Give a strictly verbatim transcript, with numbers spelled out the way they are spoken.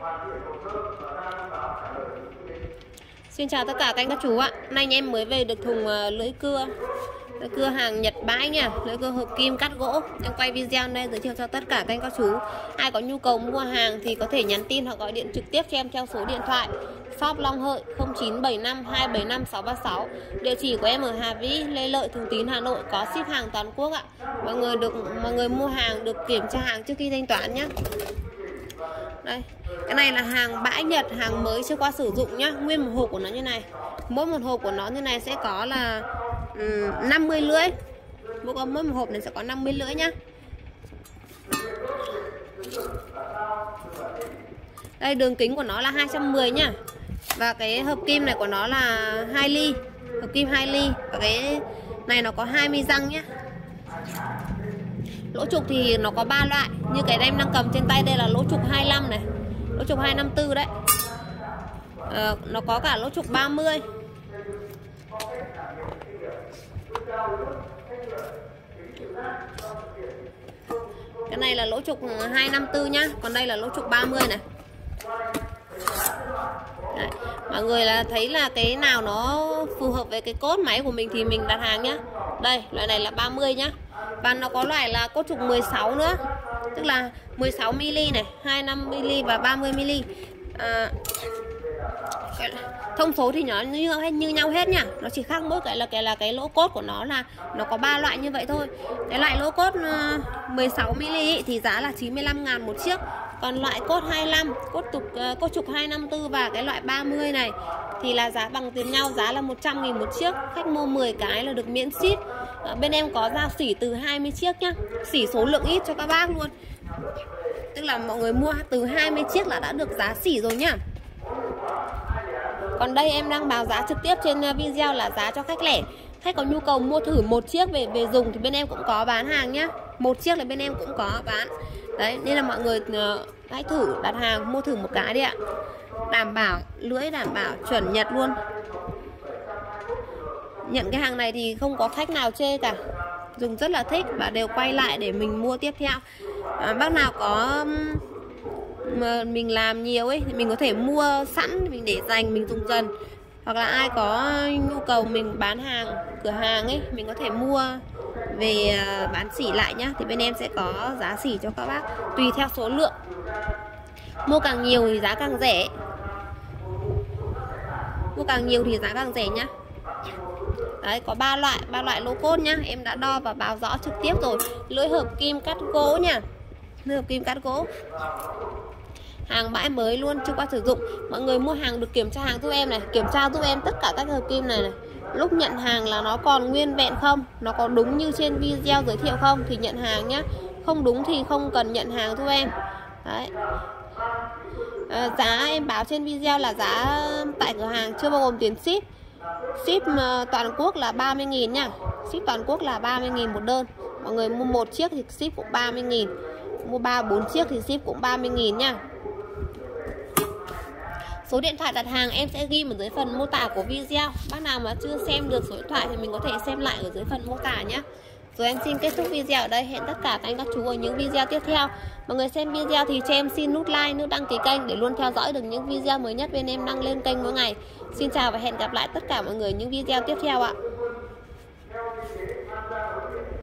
Xin chào tất cả các anh các chú ạ. Nay anh em mới về được thùng uh, lưỡi cưa lưỡi cưa hàng Nhật bãi nha, lưỡi cưa hợp kim cắt gỗ. Em quay video đây giới thiệu cho tất cả các anh các chú. Ai có nhu cầu mua hàng thì có thể nhắn tin hoặc gọi điện trực tiếp cho em theo số điện thoại shop Long Hợi không chín bảy năm hai bảy năm sáu ba sáu. Địa chỉ của em ở Hà Vĩ, Lê Lợi, Thường Tín, Hà Nội, có ship hàng toàn quốc ạ. Mọi người được mọi người mua hàng được kiểm tra hàng trước khi thanh toán nhé. Đây, cái này là hàng bãi Nhật, hàng mới chưa qua sử dụng nhá. Nguyên một hộp của nó như này. Mỗi một hộp của nó như này sẽ có là um, năm mươi lưỡi. Mỗi mỗi một hộp này sẽ có năm mươi lưỡi nhá. Đây, đường kính của nó là hai trăm mười nhá. Và cái hợp kim này của nó là hai ly, hợp kim hai ly. Và cái này nó có hai mươi răng nhá. Lỗ trục thì nó có ba loại. Như cái em đang cầm trên tay đây là lỗ trục hai mươi lăm này, lỗ trục hai năm tư đấy. à, Nó có cả lỗ trục ba mươi. Cái này là lỗ trục hai năm tư nhá. Còn đây là lỗ trục ba mươi này. Đấy. Mọi người là thấy là cái nào nó phù hợp với cái cốt máy của mình thì mình đặt hàng nhá. Đây, loại này là ba mươi nhá. Và nó có loại là cốt trục mười sáu nữa. Tức là mười sáu mi li này, hai mươi lăm mi li và ba mươi mi li. à, Thông số thì nó như, như nhau hết nhá. Nó chỉ khác mỗi cái là cái là cái lỗ cốt của nó là nó có ba loại như vậy thôi. Cái loại lỗ cốt mười sáu mi li thì giá là chín mươi lăm ngàn một chiếc. Còn loại cốt hai mươi lăm, cốt trục cốt trục hai năm tư và cái loại ba mươi này thì là giá bằng tiền nhau, giá là một trăm nghìn một chiếc. Khách mua mười cái là được miễn ship. à, Bên em có giao xỉ từ hai mươi chiếc nhá. Xỉ số lượng ít cho các bác luôn. Tức là mọi người mua từ hai mươi chiếc là đã được giá xỉ rồi nhá. Còn đây em đang báo giá trực tiếp trên video là giá cho khách lẻ. Khách có nhu cầu mua thử một chiếc về về dùng thì bên em cũng có bán hàng nhá. Một chiếc là bên em cũng có bán. Đấy, nên là mọi người hãy thử đặt hàng, mua thử một cái đi ạ. Đảm bảo, lưỡi đảm bảo chuẩn Nhật luôn. Nhận cái hàng này thì không có khách nào chê cả. Dùng rất là thích và đều quay lại để mình mua tiếp theo. à, Bác nào có mà mình làm nhiều ấy thì mình có thể mua sẵn, mình để dành, mình dùng dần. Hoặc là ai có nhu cầu mình bán hàng, cửa hàng ấy, mình có thể mua về bán xỉ lại nhá. Thì bên em sẽ có giá xỉ cho các bác tùy theo số lượng. Mua càng nhiều thì giá càng rẻ. Mua càng nhiều thì giá càng rẻ nhá. Đấy, có ba loại, ba loại lỗ cốt nhá. Em đã đo và báo rõ trực tiếp rồi. Lưỡi hợp kim cắt gỗ nhá. Lưỡi hợp kim cắt gỗ. Hàng bãi mới luôn, chưa qua sử dụng. Mọi người mua hàng được kiểm tra hàng giúp em này. Kiểm tra giúp em tất cả các hợp kim này này. Lúc nhận hàng là nó còn nguyên vẹn không, nó có đúng như trên video giới thiệu không thì nhận hàng nhá. Không đúng thì không cần nhận hàng giúp em. Đấy. à, Giá em báo trên video là giá tại cửa hàng chưa bao gồm tiền ship. Ship toàn quốc là ba mươi nghìn nhá. Ship toàn quốc là ba mươi nghìn một đơn. Mọi người mua một chiếc thì ship cũng ba mươi nghìn. Mua ba bốn chiếc thì ship cũng ba mươi nghìn nhá. Số điện thoại đặt hàng em sẽ ghi ở dưới phần mô tả của video. Bác nào mà chưa xem được số điện thoại thì mình có thể xem lại ở dưới phần mô tả nhé. Rồi em xin kết thúc video ở đây. Hẹn tất cả các anh các chú ở những video tiếp theo. Mọi người xem video thì cho em xin nút like, nút đăng ký kênh để luôn theo dõi được những video mới nhất bên em đăng lên kênh mỗi ngày. Xin chào và hẹn gặp lại tất cả mọi người những video tiếp theo ạ.